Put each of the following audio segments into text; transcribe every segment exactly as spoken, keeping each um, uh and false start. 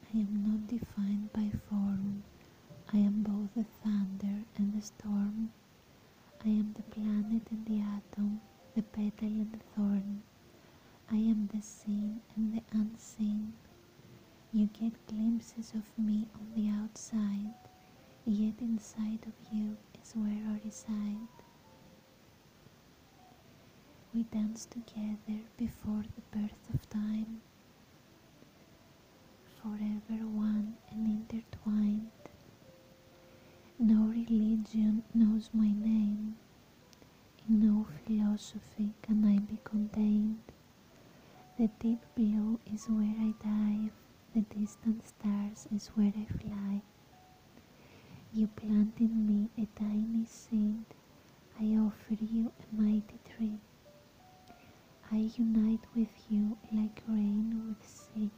I am not defined by form. I am both the thunder and the storm. I am the planet and the atom, the petal and the thorn. I am the seen and the unseen. You get glimpses of me on the outside, yet inside of you is where I reside. We dance together before the birth of time, forever one and intertwined. No religion knows my name, in no philosophy can I be contained. The deep blue is where I dive, the distant stars is where I fly. You plant in me a tiny seed, I offer you a mighty tree. I unite with you like rain with sea.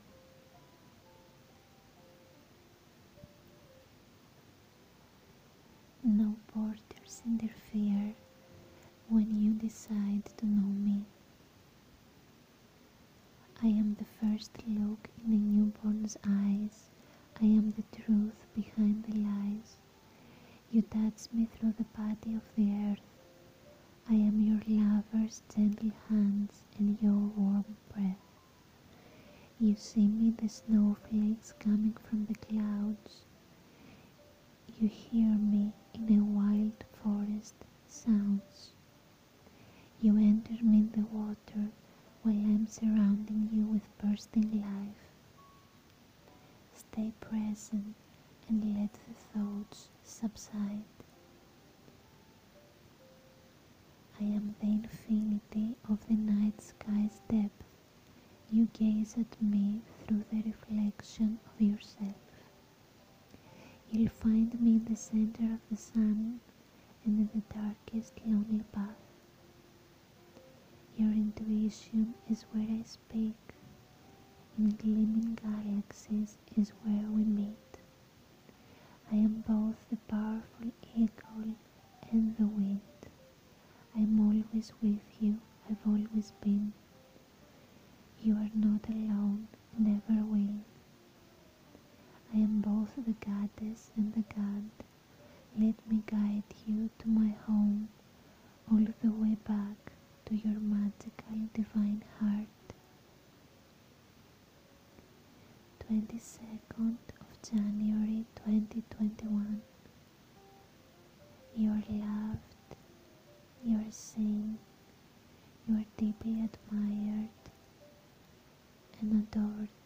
No borders interfere when you decide to know me. I am the first look in a newborn's eyes. I am the truth behind the lies. You touch me through the body of the earth. I am your lover's gentle hands and your warm breath. You see me the snowflakes coming from the clouds. You hear me in a wild forest sounds. You enter me in the water while I'm surrounding you with bursting life. Stay present and let the thoughts subside. I am the infinity of the night sky's depth. You gaze at me through the reflection of yourself. You'll find me in the center of the sun and in the darkest lonely path. Your intuition is where I speak. In gleaming galaxies is where we meet. I am both the powerful eagle and the wind. I am always with you, I've always been. You are not alone, never will. I am both the goddess and the god. Let me guide you to my home, all the way back to your magical divine heart. twenty-second of January twenty twenty-one. You are loved, you are seen, you are deeply admired and adored.